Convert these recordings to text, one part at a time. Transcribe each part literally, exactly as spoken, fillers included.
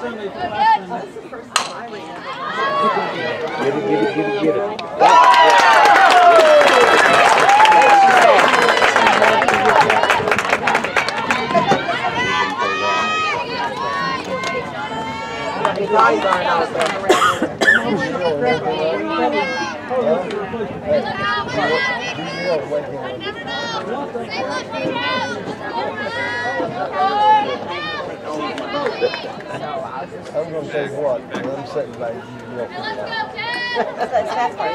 Get it, get it, get it, get it. His eyes aren't out there. I'm going to tell you what, when I'm sitting back, you know. That's that part.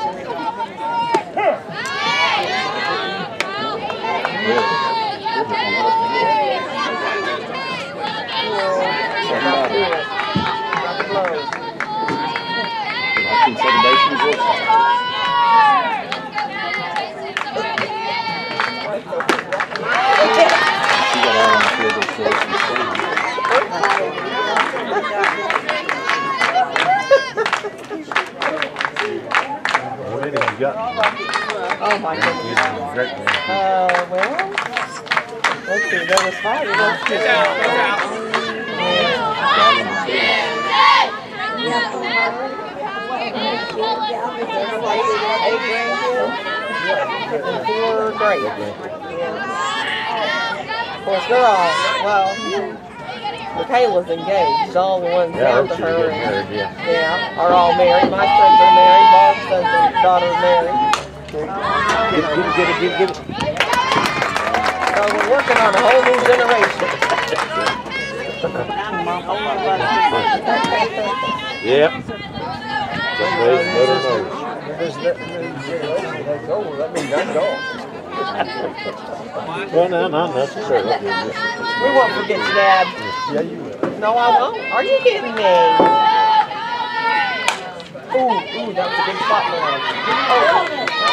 Oh my goodness. Uh, well, let's see, that was fine. Let's see. Eight grandkids. Four great. Of course, they're all, well, Mikayla's engaged. All the ones yeah, down to her married, and, yeah. yeah, are all married. My sons are married. Bob's sons and daughter are married. Get it, get it, get it, get it, get it. So we're working on a whole new generation. Yep. Somebody's better knows. That means I'm gone. Well, no, not necessarily. We won't forget you, Dad. Yeah, you will. No, I won't. Are you kidding me? Ooh, ooh, that was a big spot for him. Oh.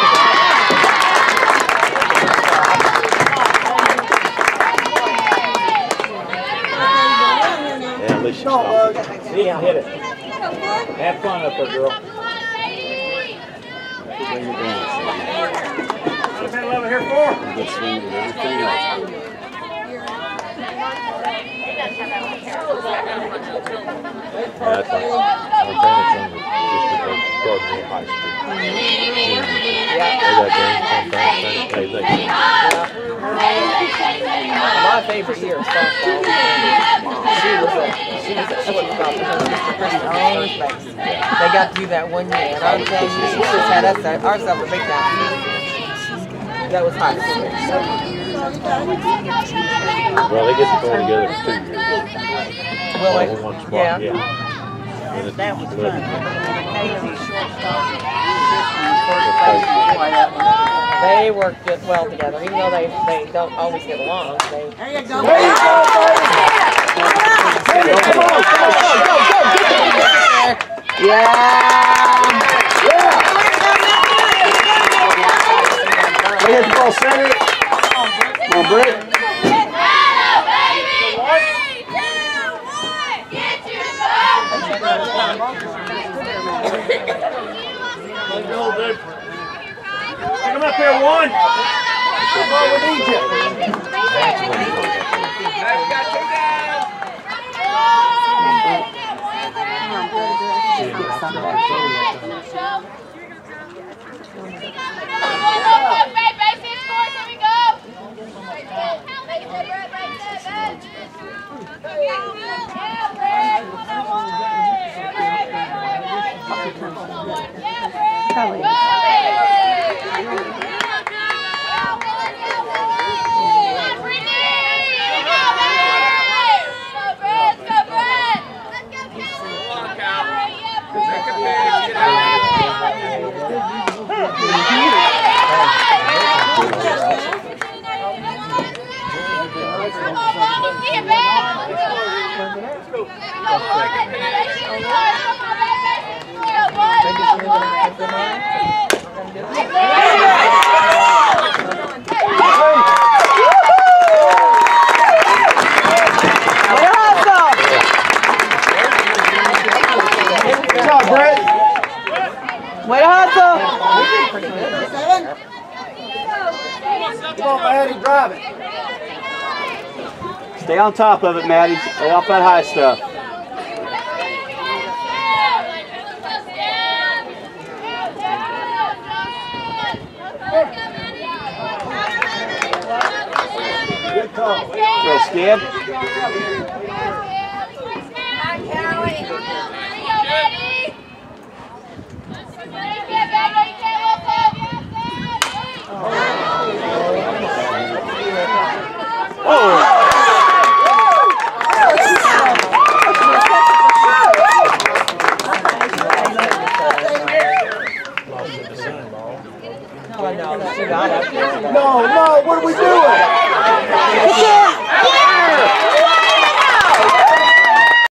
Yeah, at least she's not. Yeah, hit it. Have fun up there, girl. Bring it down. What's that level here for? Good swing with everything else. That's like, our grandson was just because Gardner High School. Yeah. They got games sometimes, they play like My favorite year of softball. She was a, she was a shortstop because Mister Christian was first base. They got to do that one year, and I'm telling you, she just had us, ourselves a big time. That was high school. well, they get to go together for two years. Well, All like, in one spot, yeah. yeah. And it's That was fun. good. They work good well together, even though they, they don't always get along. They, There you go. There you go, baby! Come on, come on, come on, go, go, get it! yeah! Yeah! They hit the ball center. Come on, Britt. Come up here, one. Come on, we need you. I've got two down. Calli. Way to hustle! Come on, Maddie, drive it. Stay on top of it, Maddie. Stay off that high stuff. Real scared. Oh! No, no, what do we do?